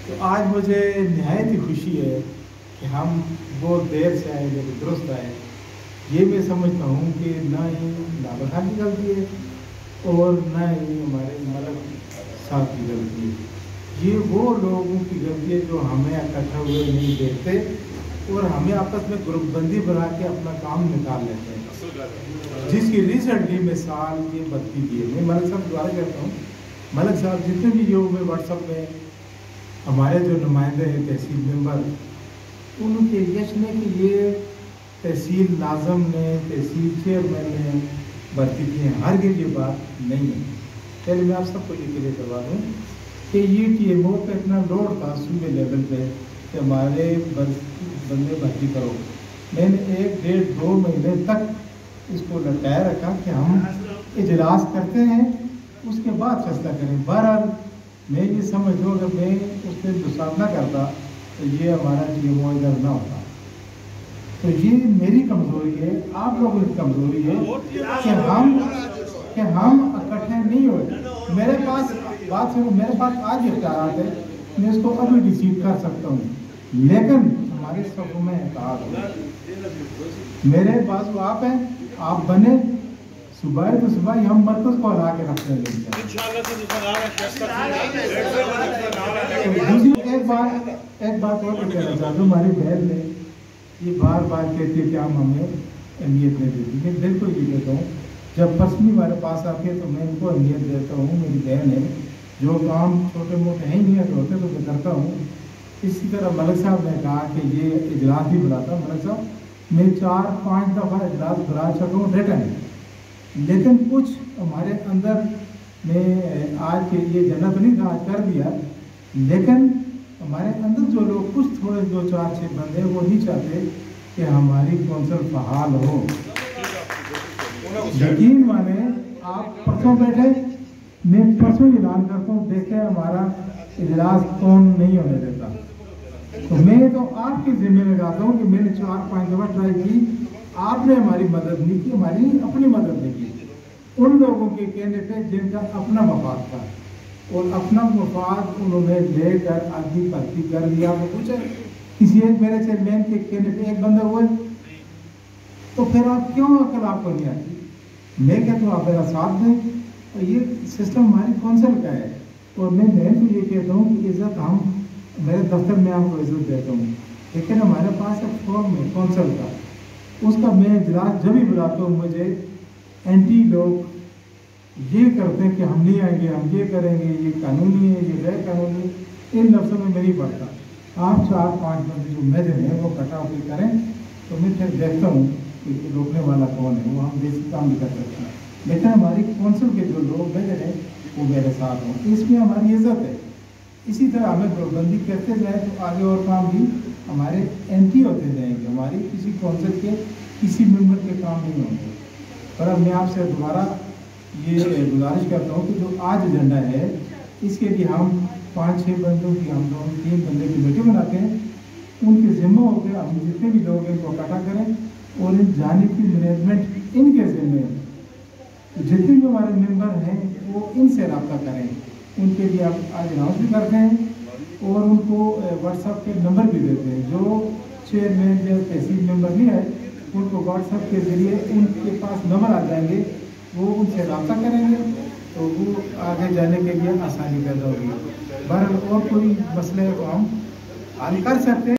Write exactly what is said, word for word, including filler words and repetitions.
تو آج مجھے نہایت ہی خوشی ہے کہ ہم بہت دیر سے آئے لیکن درست آئے. یہ میں سمجھتا ہوں کہ نہ ہی نابغہ خان کی غلطی ہے اور نہ ہی ہمارے ملک صاحب کی غلطی ہے. یہ وہ لوگوں کی غلطی ہے جو ہمیں اکٹھا ہوئے نہیں دیکھتے اور ہمیں آپس میں گروپ بندی بنا کے اپنا کام نکال لیتے ہیں، جس کی ریسنٹلی مثال یہ بدتی دی ہے. میں ملک صاحب دوبارہ کہتا ہوں، ملک صاحب جتنے بھی جو میں واٹس ایپ میں ہمارے جو نمائندے ہیں تحصیل ممبر، ان کے یشنے کے لیے تحصیل ناظم نے تحصیل چیئرمین نے بھرتی کی ہیں، ہر یہ بات نہیں ہے. پہلے میں آپ سب کو یہ کلیئر کروا دوں کہ یہ ٹی ایم او کا اتنا لوڈ تھا صوبے لیول پہ کہ ہمارے بندے بھرتی کرو. میں نے ایک ڈیڑھ دو مہینے تک اس کو لٹکائے رکھا کہ ہم اجلاس کرتے ہیں اس کے بعد فیصلہ کریں. بہرحال میں یہ سمجھ لوں اگر میں اس پہ دسام نہ کرتا تو یہ ہمارا ٹی ایم او ادھر نہ ہوتا. تو یہ میری کمزوری ہے، آپ لوگوں کی کمزوری ہے کہ ہم کہ ہم اکٹھے نہیں ہوئے. میرے پاس بات سنو، میرے پاس آج اختیارات ہے، میں اس کو ابھی ڈیسیڈ کر سکتا ہوں، لیکن ہمارے صفوں میں اتحاد ہو. میرے پاس وہ آپ ہیں، آپ بنے صبح تو صبح ہی ہم مرکز کو ہلا کے رکھتے ہیں. دوسری ایک بات ایک بات اور کہنا چاہتا ہوں، ہماری بہن نے یہ بار بار کہتی ہے کہ ہم ہمیں اہمیت نہیں دیتی. میں بالکل یہ کہتا ہوں، جب پرسنلی ہمارے پاس آتے ہیں تو میں ان کو اہمیت دیتا ہوں. میری بہن ہے، جو کام چھوٹے موٹے ہیں نہیں ہوتے تو میں کرتا ہوں. اسی طرح ملک صاحب نے کہا کہ یہ اجلاس بھی بلاتا. ملک صاحب میں چار پانچ دفعہ اجلاس بلا چکا ہوں ریٹن، لیکن کچھ ہمارے اندر میں آج کے یہ جنت نہیں تھا، آج کر دیا، لیکن ہمارے اندر جو لوگ کچھ تھوڑے دو چار چھ بندے وہ نہیں چاہتے کہ ہماری کونسل فعال ہو. یقین مانے آپ پرسوں بیٹھے، میں پرسوں اعلان کرتا ہوں دیکھیں ہمارا اجلاس کون نہیں ہونے دیتا. تو میں تو آپ کی ذمہ لگاتا ہوں کہ میں نے چار پانچ دفعہ ٹرائی کی، آپ نے ہماری مدد نہیں کی، ہماری اپنی مدد نہیں کی. ان لوگوں کے کہنے پہ جن کا اپنا مفاد تھا اور اپنا مفاد انہوں نے لے کر آدمی بھرتی کر دیا. وہ پوچھے کسی ایک میرے چیئرمین کے کہنے پہ ایک بندہ ہوئے تو پھر آپ کیوں عقل آپ کو نہیں آتی؟ میں کہتا ہوں آپ میرا ساتھ دیں. اور یہ سسٹم ہماری کونسل کا ہے اور میں بہن کو یہ کہتا ہوں کہ عزت ہم میرے دفتر میں آپ کو عزت دیتا ہوں، لیکن ہمارے پاس ایک فارم ہے کونسل کا، اس کا میں اجلاس جب بھی بلاتا ہوں مجھے اینٹی لوگ یہ کرتے ہیں کہ ہم نہیں آئیں گے، ہم یہ کریں گے، یہ قانونی ہے، یہ غیر قانونی ہے. ان لفظوں میں نہیں پڑتا. آپ چار پانچ بندے جو میرے ہیں وہ کٹا ہوئی کریں تو میں پھر دیکھتا ہوں کہ روکنے والا کون ہے. وہ ہم دیسی کام بھی کر سکتے ہیں، لیکن ہماری کونسل کے جو لوگ میرے ہیں وہ میرے ساتھ ہوں. اس میں ہماری عزت ہے. اسی طرح ہمیں گروپ کرتے جائیں تو آگے اور کام بھی ہمارے اینٹی ہوتے جائیں گے، ہماری کسی کونسل کے کسی ممبر کے کام نہیں ہوں گے. اور اب میں آپ سے دوبارہ یہ گزارش کرتا ہوں کہ جو آج ایجنڈا ہے اس کے لیے ہم پانچ چھ بندوں کی ہم دونوں تین بندے کی میٹنگ بناتے ہیں. ان کے ذمہ ہو کے ہم جتنے بھی لوگ ہیں ان کو اکٹھا کریں اور ان جانب کی مینجمنٹ ان کے ذمہ ہے. جتنے بھی ہمارے ممبر ہیں وہ ان سے رابطہ کریں. ان کے لیے آپ آج اناؤنس بھی کرتے ہیں اور ان کو واٹس ایپ کے نمبر بھی دیتے ہیں. جو چیئرمین یا تحصیل ممبر نہیں ہے ان کو واٹس ایپ کے ذریعے ان کے پاس نمبر آ جائیں گے، وہ ان سے رابطہ کریں گے تو وہ آگے جانے کے لیے آسانی پیدا ہوگی. بہرحال اور کوئی مسئلے کو ہم حل کر سکتے ہیں.